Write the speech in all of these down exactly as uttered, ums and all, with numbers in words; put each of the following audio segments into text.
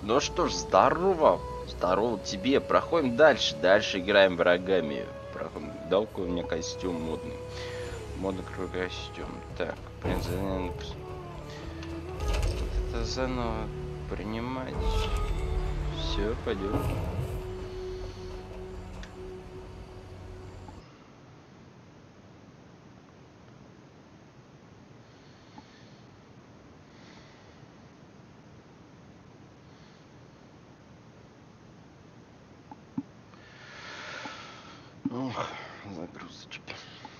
Ну что ж, здорово. Здорово тебе. Проходим дальше. Дальше играем врагами. Проходим. Дал-ка у меня костюм модный. Модный крутой костюм. Так, принц... Это заново принимать. Все, пойдем. Ох, загрузочки.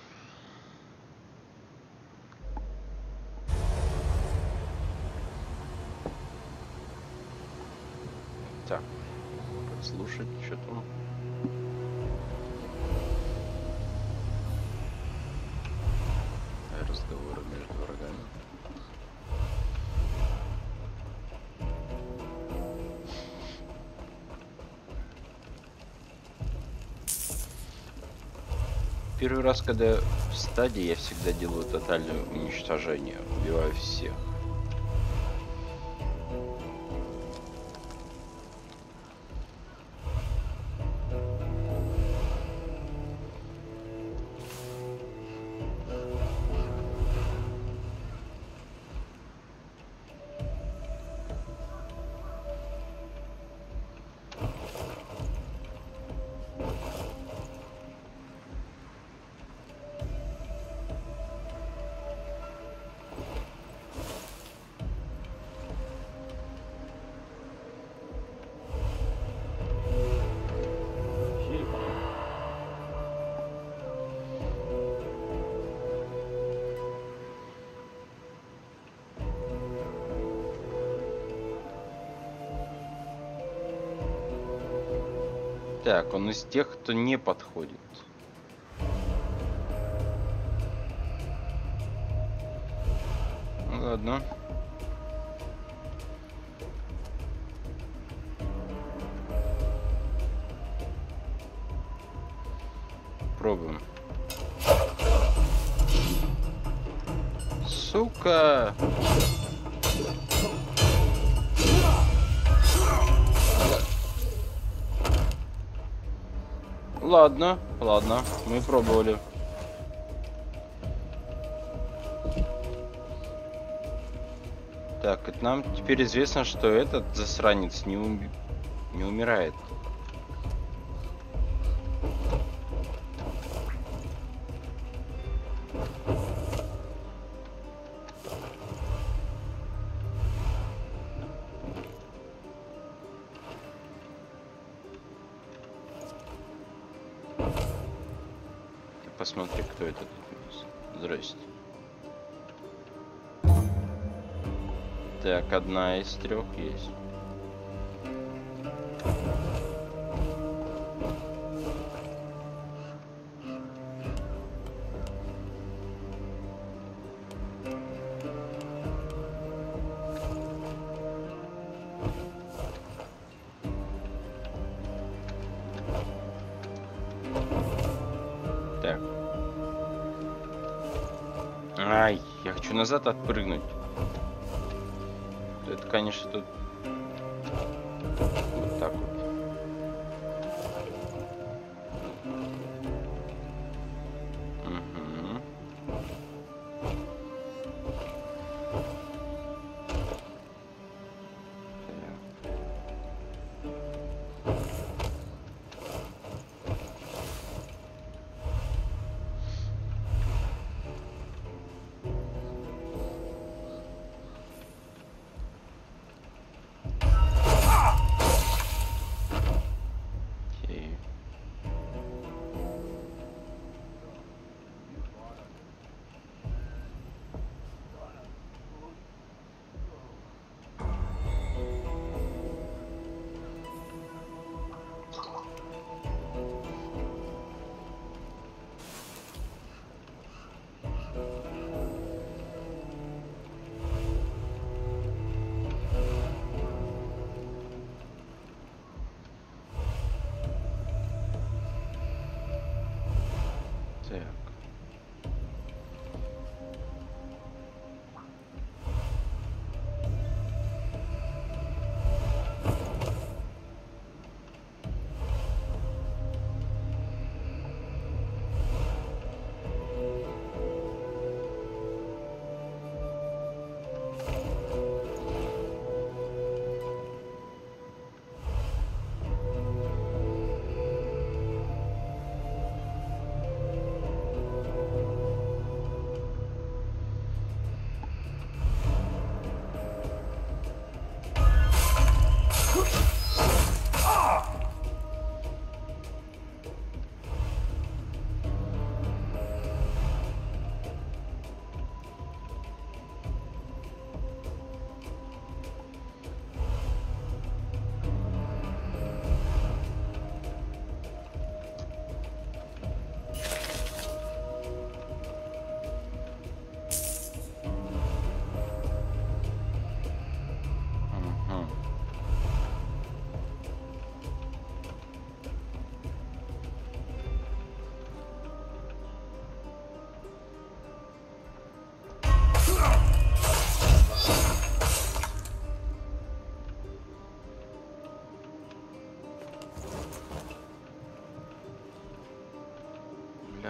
Так, подслушать, что там. Разговоры между врагами. Первый раз, когда в стадии, я всегда делаю тотальное уничтожение. Убиваю всех. Так, он из тех, кто не подходит. Ну, ладно. Пробуем. Сука! Ладно, ладно, мы пробовали. Так, это нам теперь известно, что этот засранец не, ум... не умирает. Посмотри, кто это тут у нас. Здрасте. Так, одна из трех есть. Так. Ай, я хочу назад отпрыгнуть. Это, конечно, тут вот так вот. Угу.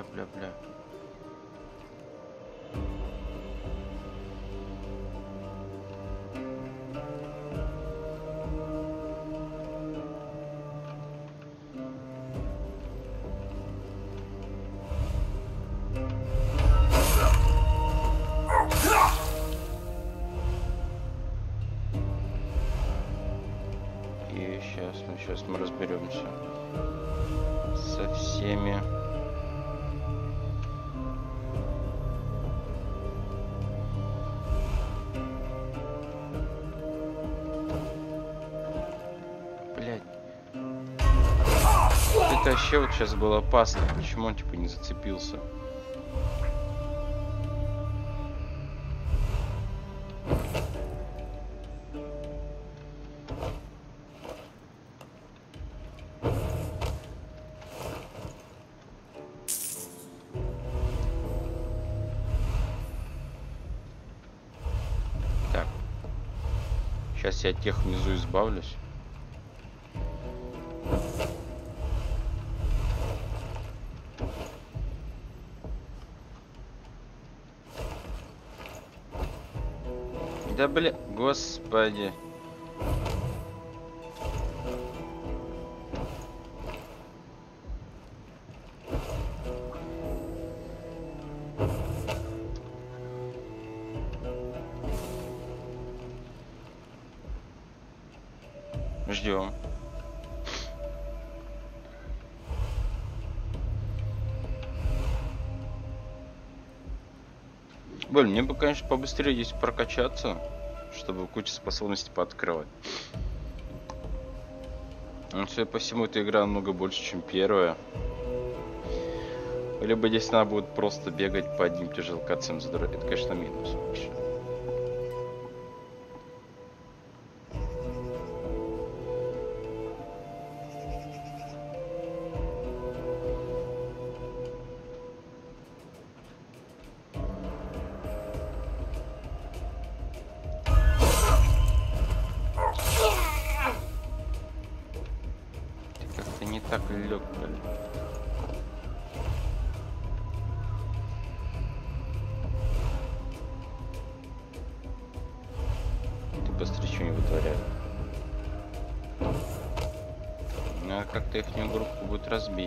бля, бля, бля. И сейчас, ну сейчас мы разберемся со всеми. Блять. Это вообще вот сейчас было опасно. Почему он типа не зацепился? Так. Сейчас я от тех внизу избавлюсь. Да бля, господи. Ждем. Блин, мне бы, конечно, побыстрее здесь прокачаться, чтобы кучу способностей пооткрывать. Но, судя по всему, эта игра намного больше, чем первая. Либо здесь надо будет просто бегать по одним тем же локациям за дорогой. Это, конечно, минус вообще. Не так лег, блин. Ты быстрее что не вытворяет. Надо как-то их группу будет разбить.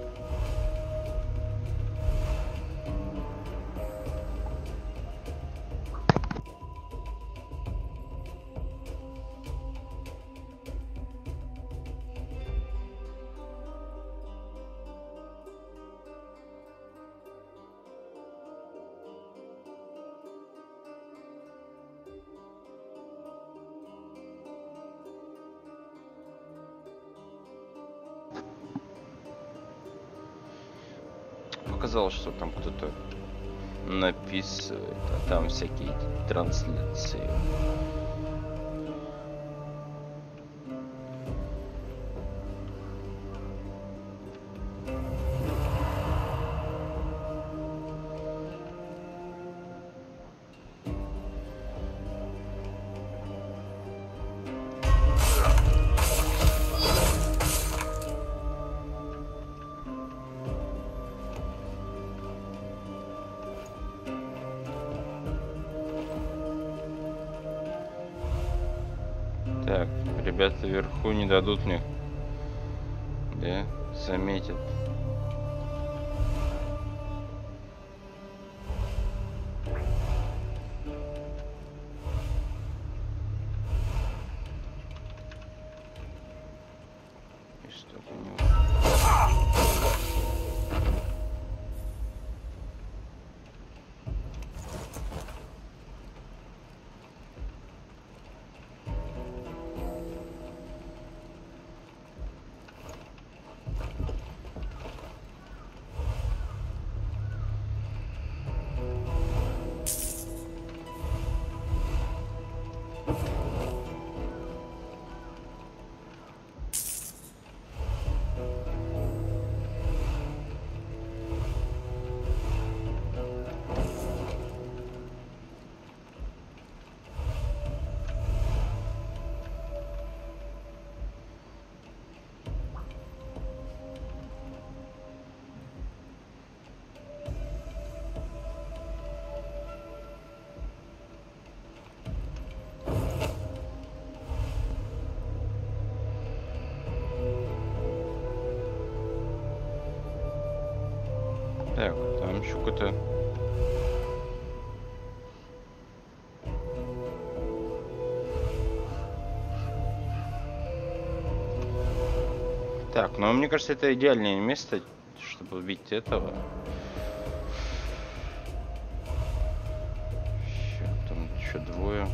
Показалось, что там кто-то написывает, а там всякие трансляции. Так, ребята вверху не дадут мне, да, заметят. И что у него? Так, там еще какой-то... Так, ну мне кажется, это идеальное место, чтобы убить этого. Еще, там еще двое.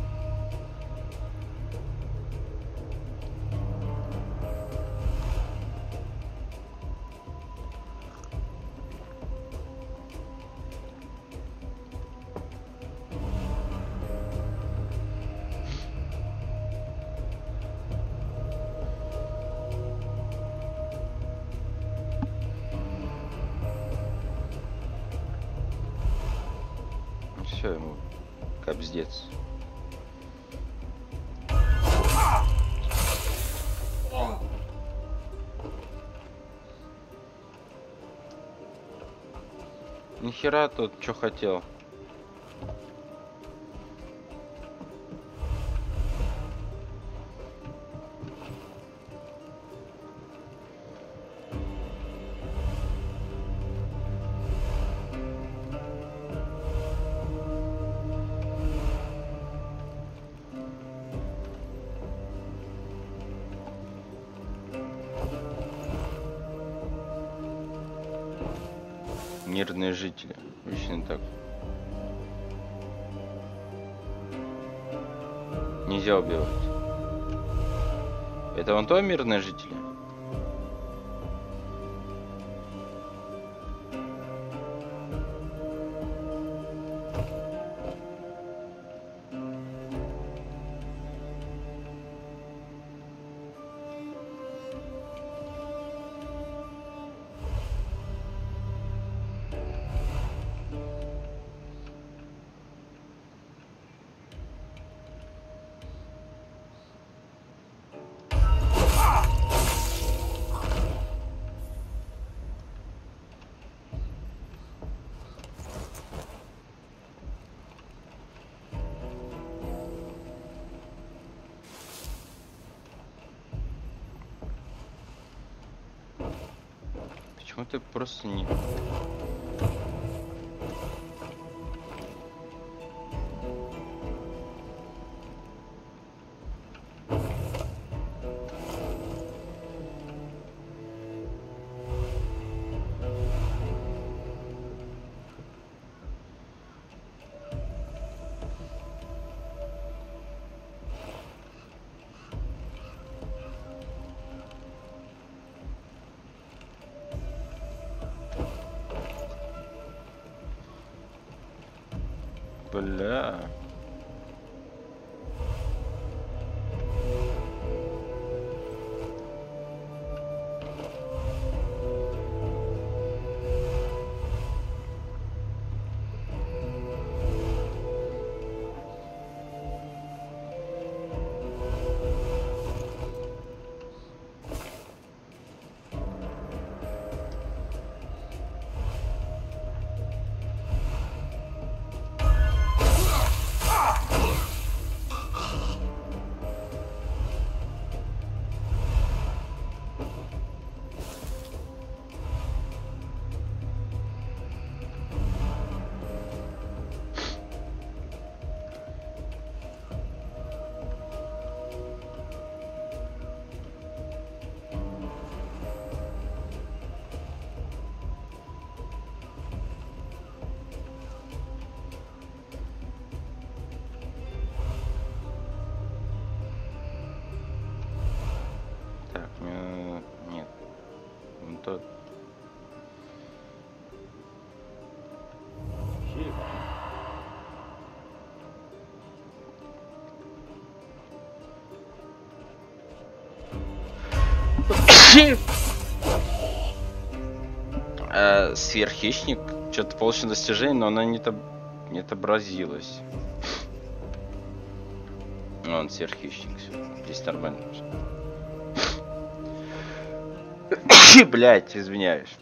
Все, ему капздец. Нихера тут что хотел. Мирные жители. Очень так. Нельзя убивать. Это вон то мирные жители? Почему ты просто не... Бля. Так, мне... Нет. Вон тот. э, сверххищник. Что-то получено достижение, но она не, то... не отобразилась. Он сверххищник. Здесь нормально. Блять, извиняюсь.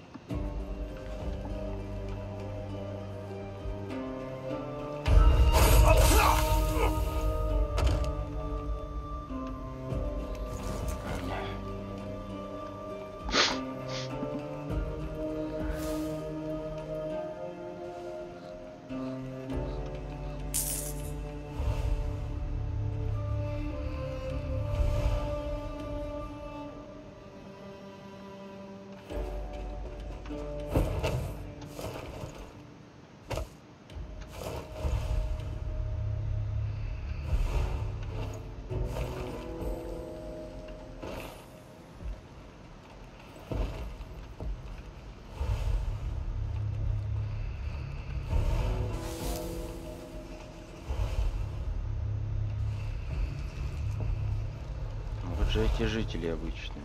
же эти жители обычные?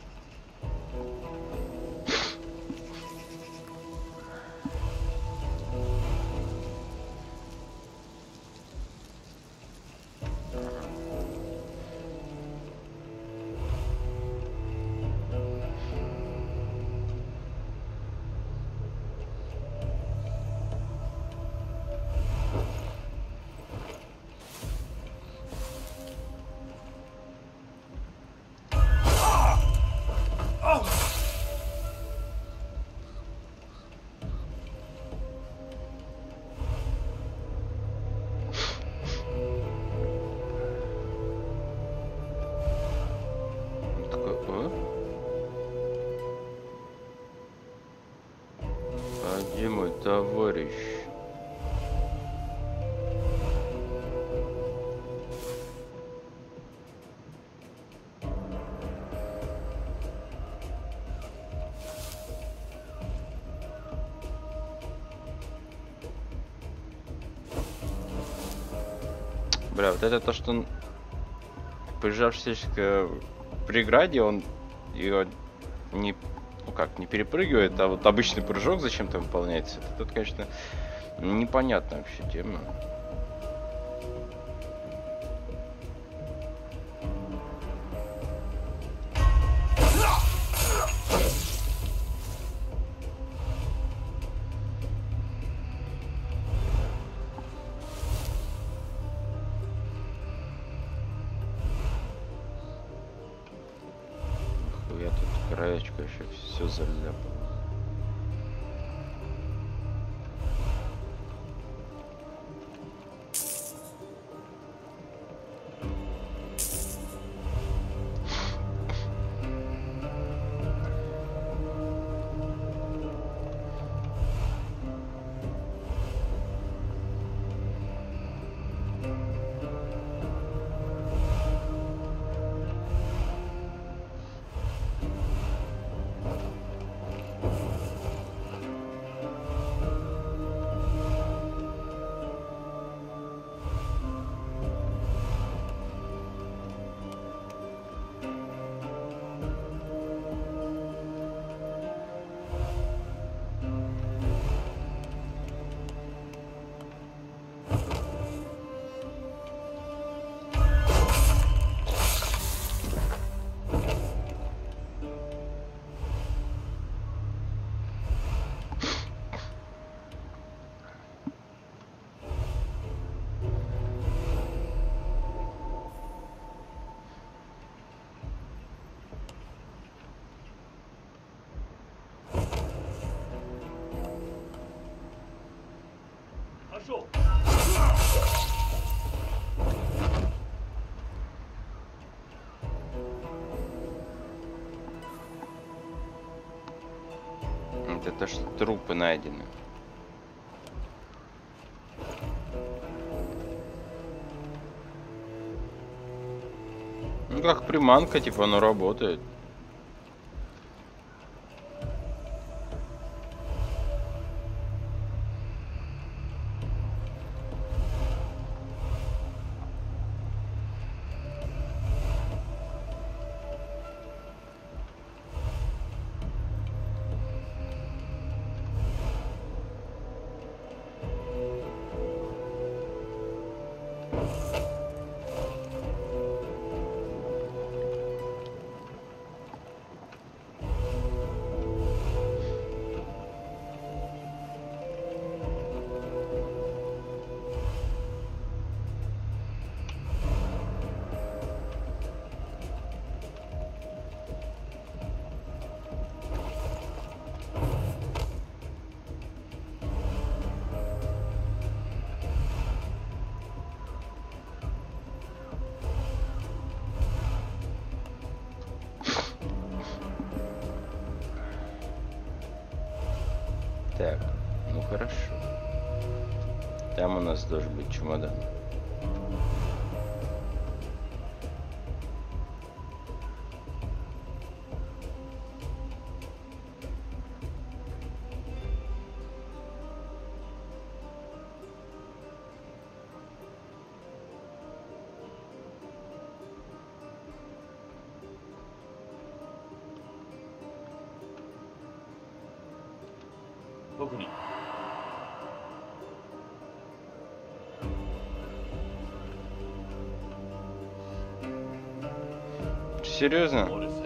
Где мой товарищ? Бля, вот это то, что он, прижавшись к преграде, он ее не, ну как, не перепрыгивает, а вот обычный прыжок зачем-то выполняется. Это тут, конечно, непонятная вообще тема. Я тут краечку еще все заляпал. Это то, что трупы найдены. Ну как приманка, типа, оно работает. Так, ну хорошо. Там у нас должен быть чемодан. 特に Серьезно?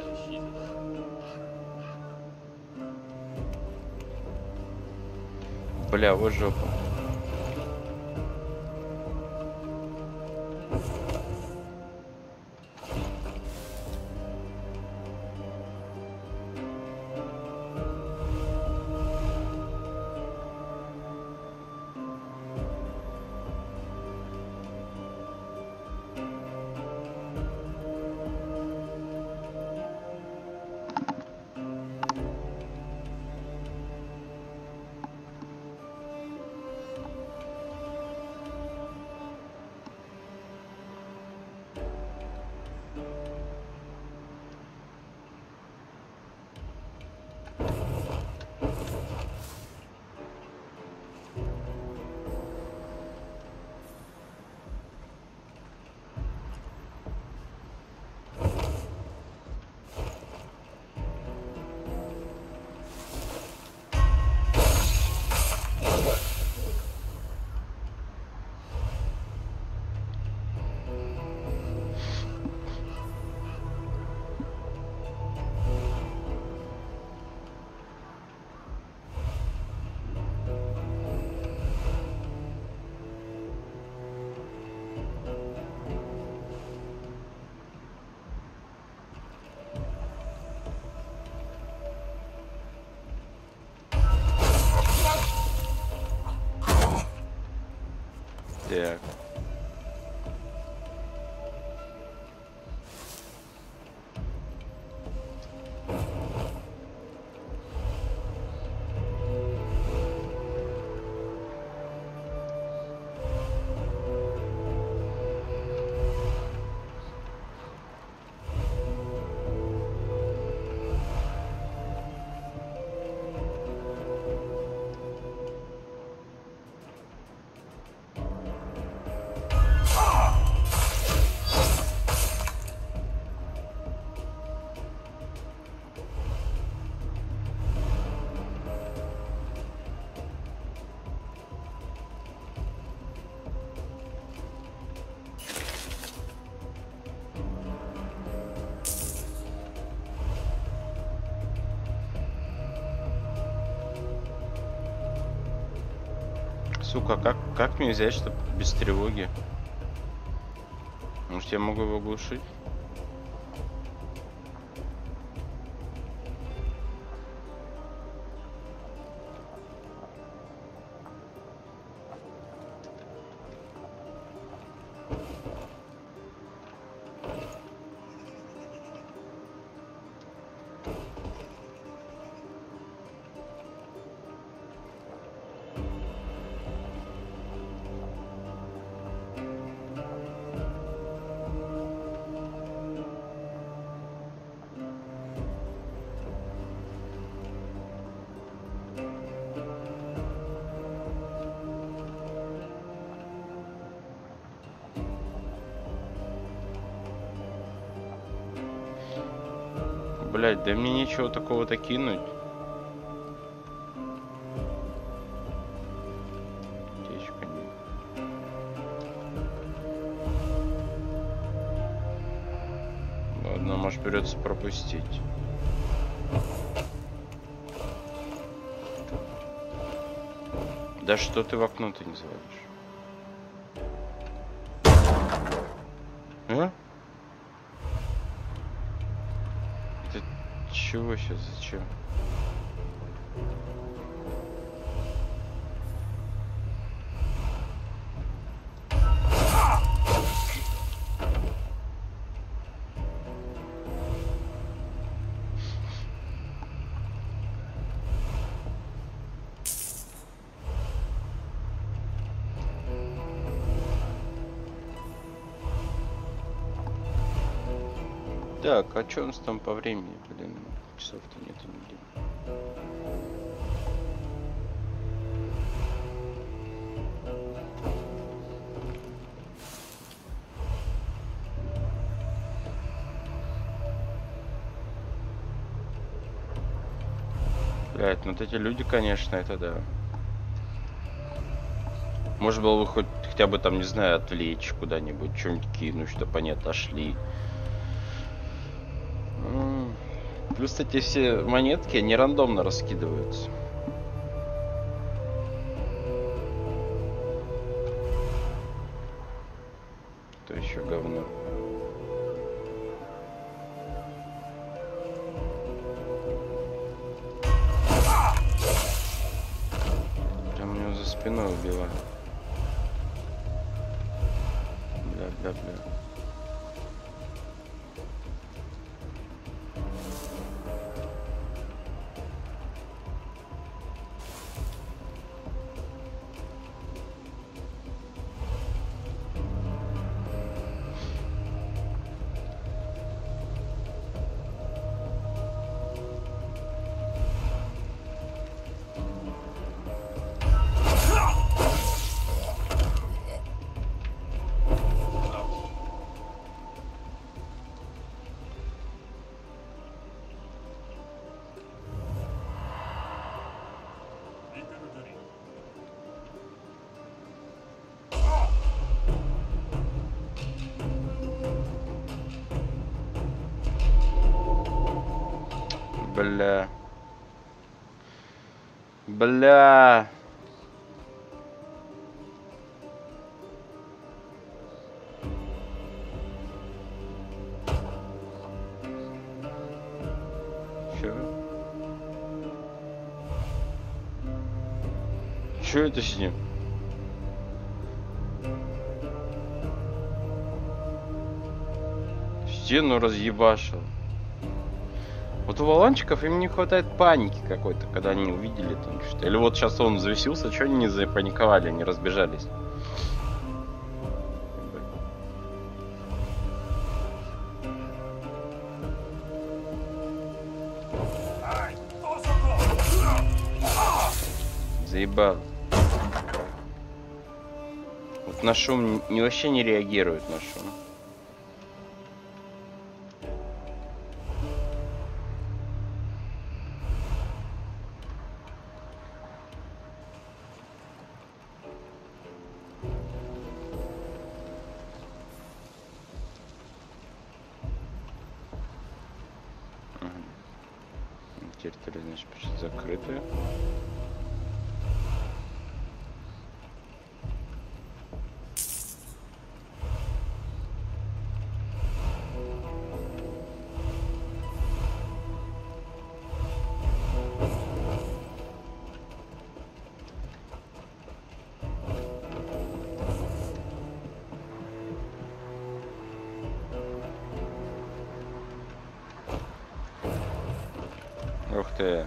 Бля, вот жопа. Так. Сука, как, как мне взять, чтобы без тревоги? Может, я могу его глушить? Блять, да мне нечего такого-то кинуть. Течка нет. Ладно, может придется пропустить. Да что ты в окно-то не заводишь? А? Чего сейчас? Зачем? Так, а что у нас там по времени, блин? Часов-то нету нигде. Блять, ну вот эти люди, конечно, это да. Можно было бы хоть хотя бы там, не знаю, отвлечь куда-нибудь, что-нибудь кинуть, чтобы они отошли. М. Плюс, кстати, все монетки, они рандомно раскидываются. То еще говно. Прям у него за спиной убивают. Бля, бля, бля. Бля. Бля. Чё? Чё это с ним? Стену разъебашил. Вот у валанчиков им не хватает паники какой-то, когда они увидели там что-то. Или вот сейчас он взвесился, что они не запаниковали, не разбежались. Заебал. Вот на шум не, вообще не реагирует на шум. Территория, значит, почти закрытая. Ух ты.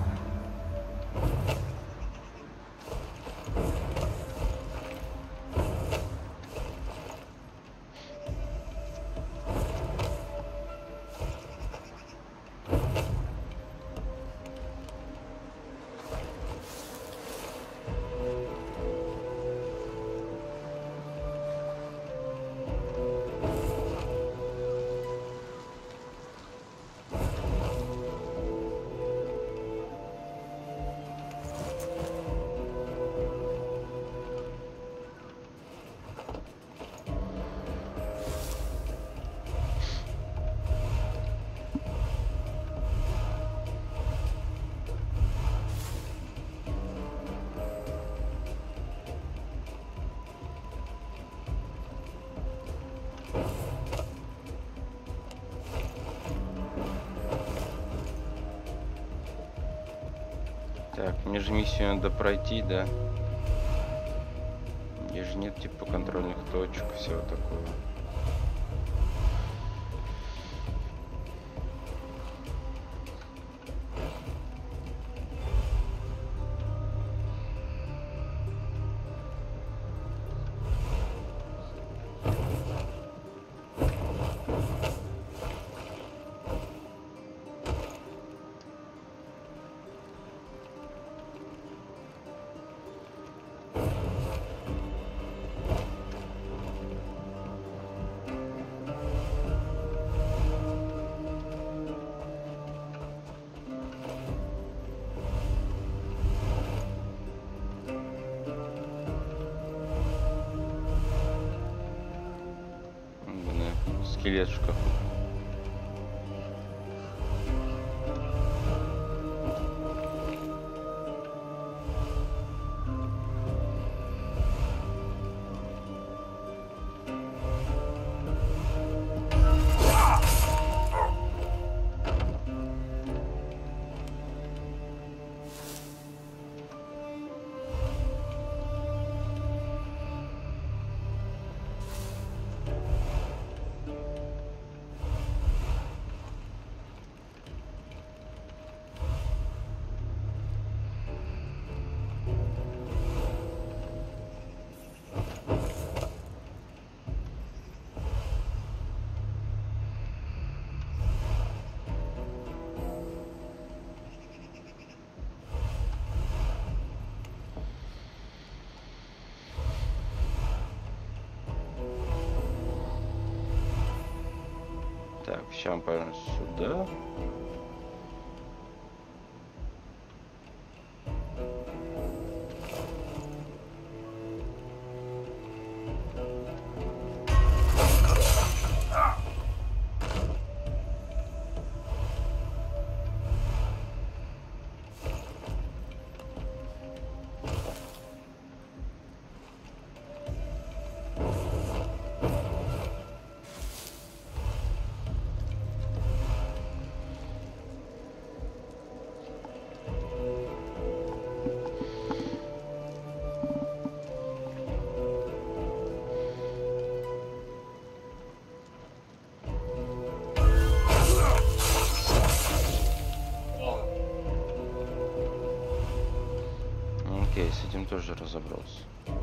Так, мне же миссию надо пройти, да? Где же нет типа контрольных точек, всего такого. скелет в шкафу. Так, сейчас мы пойдем сюда. Окей, с этим тоже разобрался.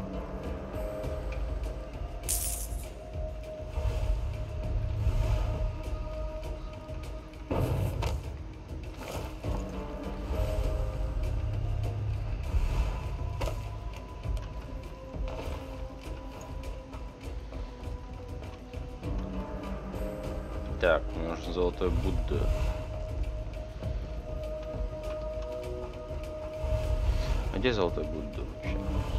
Так, мне нужен золотой Будда. А где золотой Будда вообще?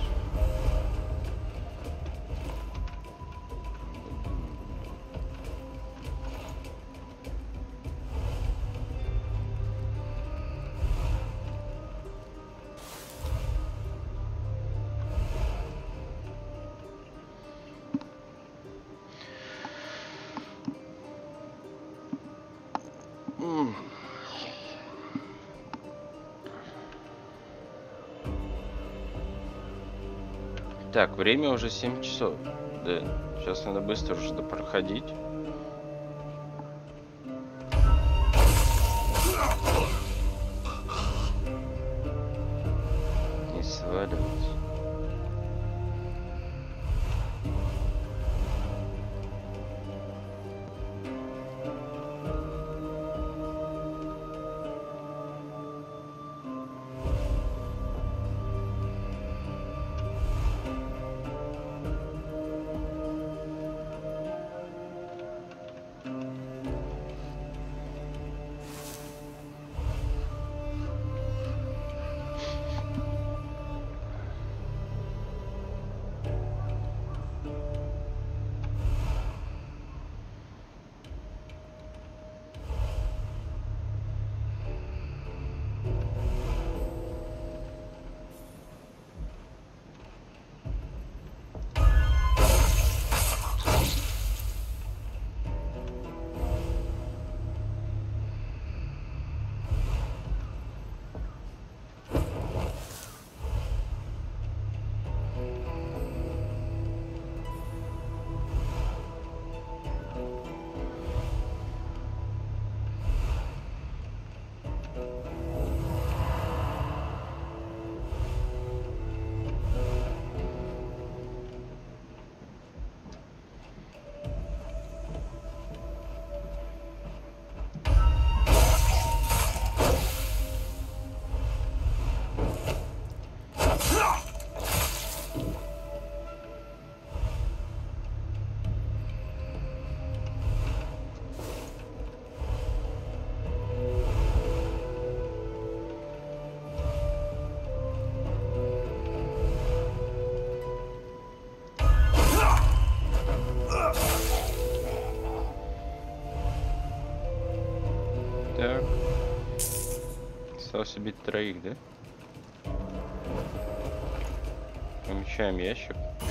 М. Так, время уже семь часов. Да, сейчас надо быстро уже проходить. Не сваливаться. Так. Осталось убить троих, да? Помечаем ящик.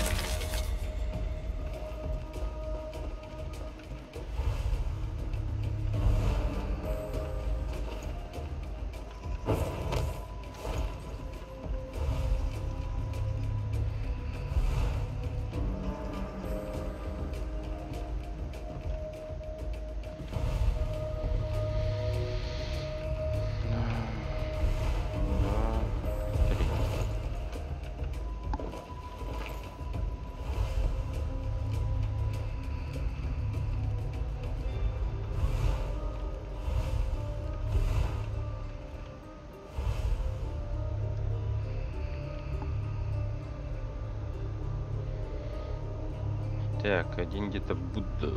Так, один где-то Будда.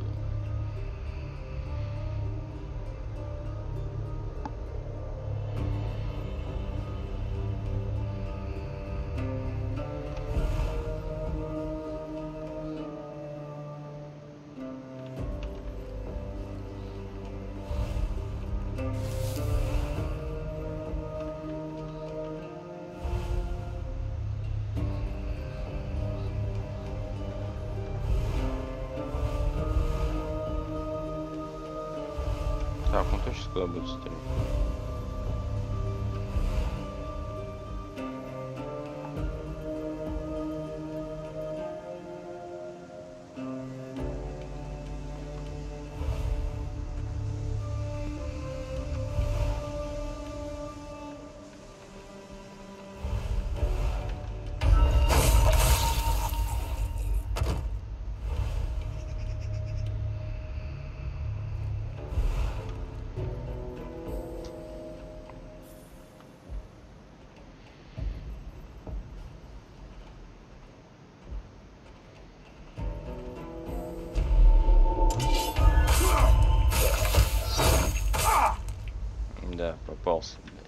Так, он точно куда будет стрелять? Да, попался, блядь.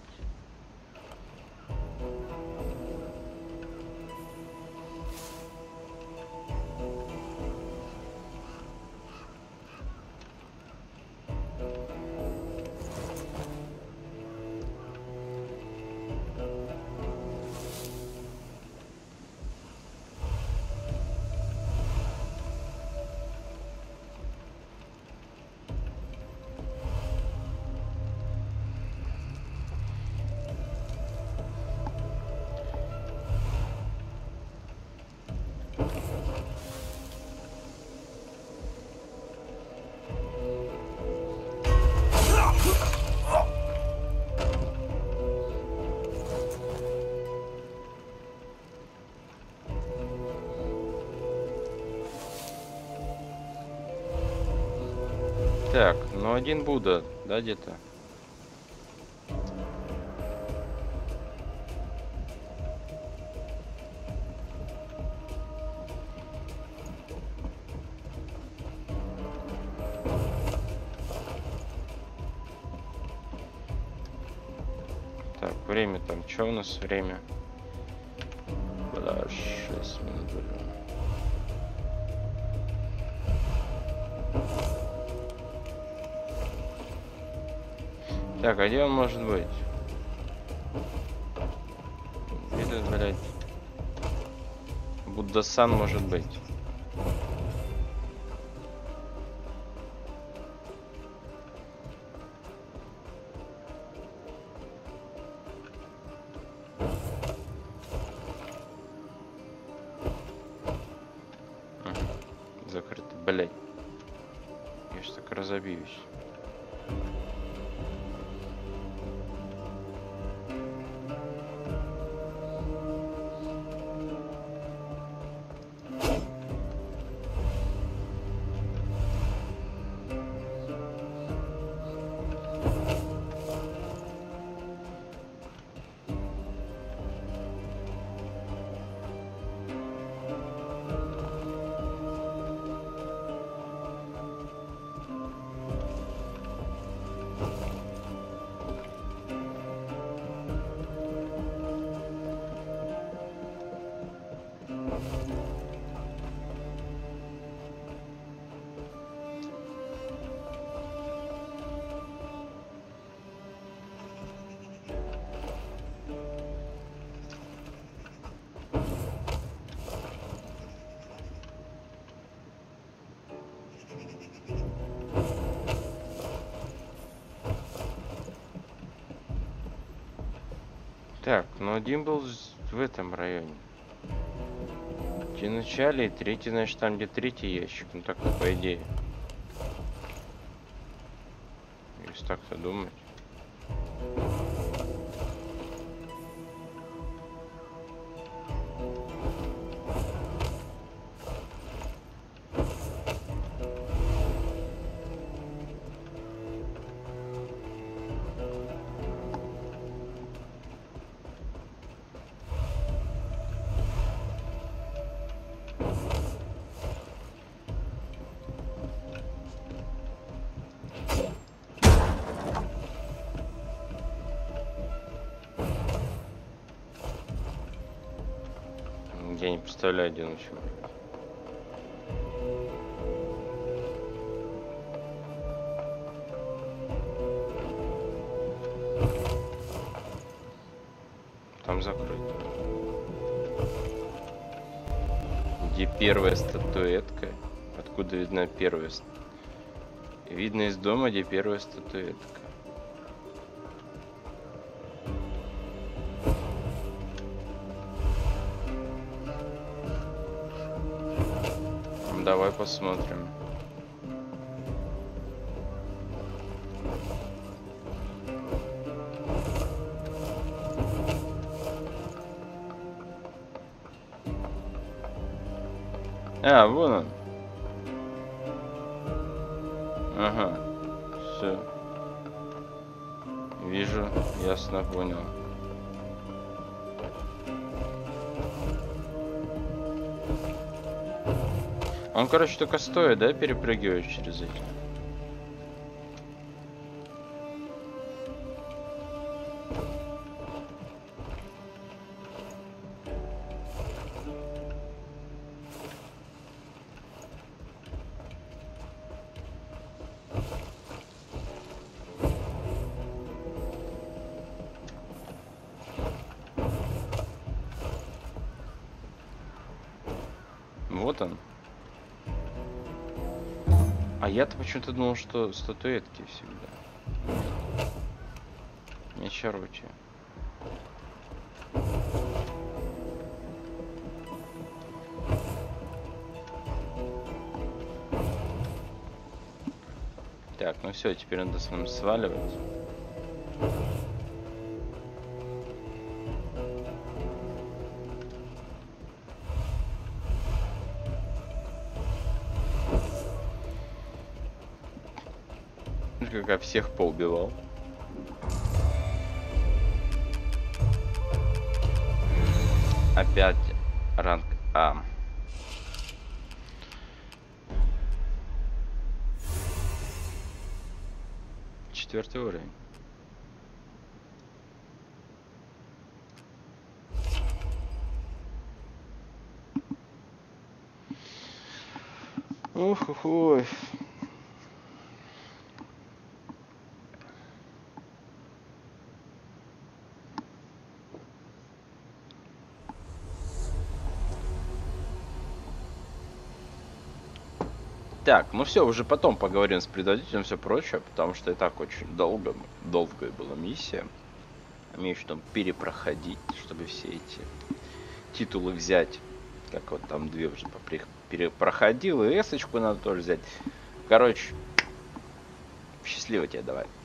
Так, ну один Будда, да, где-то? Так, время там, что у нас время? Бля, шесть минут, бля. Так, а где он может быть? Где тут, блядь? Будда-сан может быть. Угу. Закрыто, блядь. Я ж так разобьюсь. Так, ну один был в этом районе. В начале, и третий, значит, там, где третий ящик. Ну так, по идее. Если так-то думать. Я не представляю, где он еще. Там закрыто. Где первая статуэтка? Откуда видна первая? Видно из дома, где первая статуэтка. Давай посмотрим. А, вон он. Ага. Все. Вижу, ясно понял. Он, короче, только стоит, да, перепрыгивает через эти. Вот он. А я-то почему-то думал, что статуэтки всегда. Не чарочи. Так, ну все, теперь надо с ним сваливать. Как всех поубивал. Опять ранг А. Четвертый уровень. Ух, ой. Так, ну все, уже потом поговорим с предводителем, все прочее, потому что и так очень долго, долгая была миссия. Мне еще там перепроходить, чтобы все эти титулы взять. Как вот там две уже перепроходил, и эсочку надо тоже взять. Короче, счастливо тебе, давай.